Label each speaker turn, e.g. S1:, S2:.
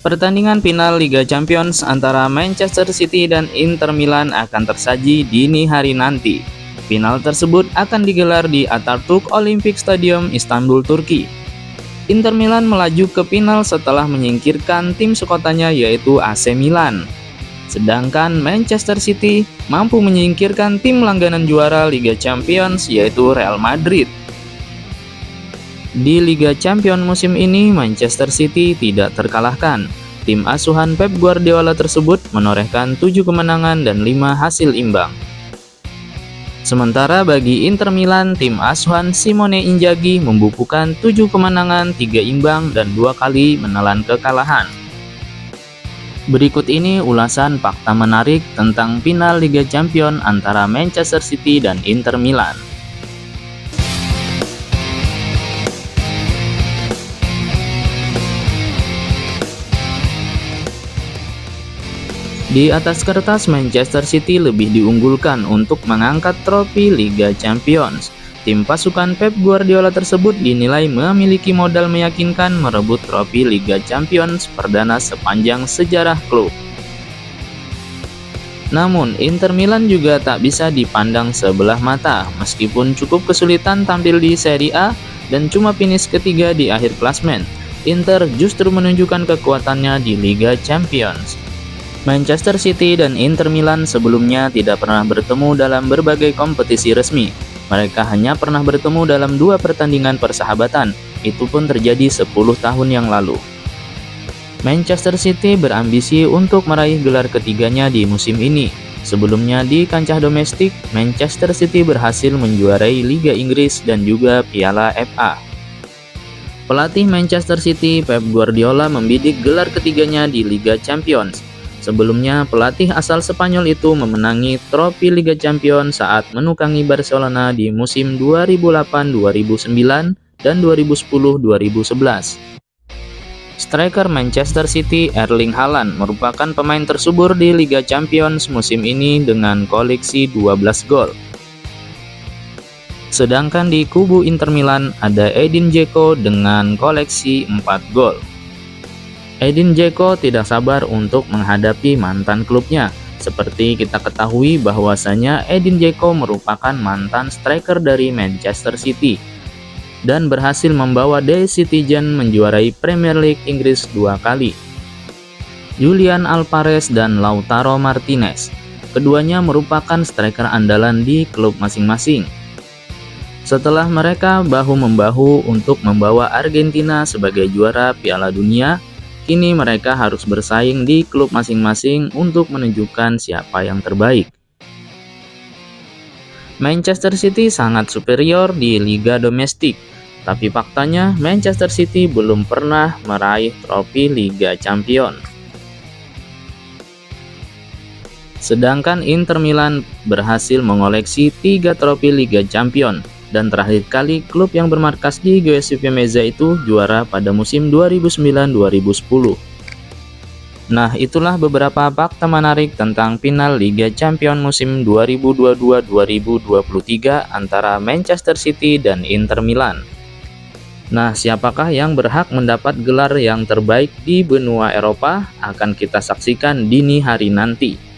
S1: Pertandingan final Liga Champions antara Manchester City dan Inter Milan akan tersaji dini hari nanti. Final tersebut akan digelar di Atatürk Olympic Stadium, Istanbul, Turki. Inter Milan melaju ke final setelah menyingkirkan tim sekotanya yaitu AC Milan. Sedangkan Manchester City mampu menyingkirkan tim langganan juara Liga Champions yaitu Real Madrid. Di Liga Champions musim ini, Manchester City tidak terkalahkan. Tim asuhan Pep Guardiola tersebut menorehkan 7 kemenangan dan 5 hasil imbang. Sementara bagi Inter Milan, tim asuhan Simone Inzaghi membukukan 7 kemenangan, 3 imbang, dan 2 kali menelan kekalahan. Berikut ini ulasan fakta menarik tentang final Liga Champions antara Manchester City dan Inter Milan. Di atas kertas, Manchester City lebih diunggulkan untuk mengangkat trofi Liga Champions. Tim pasukan Pep Guardiola tersebut dinilai memiliki modal meyakinkan merebut trofi Liga Champions perdana sepanjang sejarah klub. Namun, Inter Milan juga tak bisa dipandang sebelah mata, meskipun cukup kesulitan tampil di Serie A dan cuma finish ketiga di akhir klasemen. Inter justru menunjukkan kekuatannya di Liga Champions. Manchester City dan Inter Milan sebelumnya tidak pernah bertemu dalam berbagai kompetisi resmi. Mereka hanya pernah bertemu dalam 2 pertandingan persahabatan, itu pun terjadi 10 tahun yang lalu. Manchester City berambisi untuk meraih gelar ketiganya di musim ini. Sebelumnya di kancah domestik, Manchester City berhasil menjuarai Liga Inggris dan juga Piala FA. Pelatih Manchester City, Pep Guardiola, membidik gelar ketiganya di Liga Champions. Sebelumnya, pelatih asal Spanyol itu memenangi trofi Liga Champions saat menukangi Barcelona di musim 2008-2009 dan 2010-2011. Striker Manchester City, Erling Haaland, merupakan pemain tersubur di Liga Champions musim ini dengan koleksi 12 gol. Sedangkan di kubu Inter Milan ada Edin Dzeko dengan koleksi 4 gol. Edin Dzeko tidak sabar untuk menghadapi mantan klubnya. Seperti kita ketahui bahwasanya Edin Dzeko merupakan mantan striker dari Manchester City dan berhasil membawa The Citizen menjuarai Premier League Inggris 2 kali. Julian Alvarez dan Lautaro Martinez, keduanya merupakan striker andalan di klub masing-masing. Setelah mereka bahu-membahu untuk membawa Argentina sebagai juara Piala Dunia, kini mereka harus bersaing di klub masing-masing untuk menunjukkan siapa yang terbaik. Manchester City sangat superior di liga domestik, tapi faktanya Manchester City belum pernah meraih trofi Liga Champions. Sedangkan Inter Milan berhasil mengoleksi 3 trofi Liga Champions. Dan terakhir kali klub yang bermarkas di Giuseppe Meazza itu juara pada musim 2009-2010. Nah, itulah beberapa fakta menarik tentang final Liga Champions musim 2022-2023 antara Manchester City dan Inter Milan. Nah, siapakah yang berhak mendapat gelar yang terbaik di benua Eropa? Akan kita saksikan dini hari nanti.